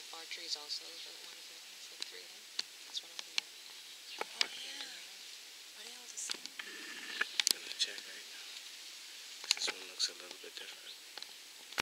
bar trees also. Those are the ones there. It's like three of them. That's one over there. Oh yeah. Are they all the same? I'm gonna check right now. This one looks a little bit different.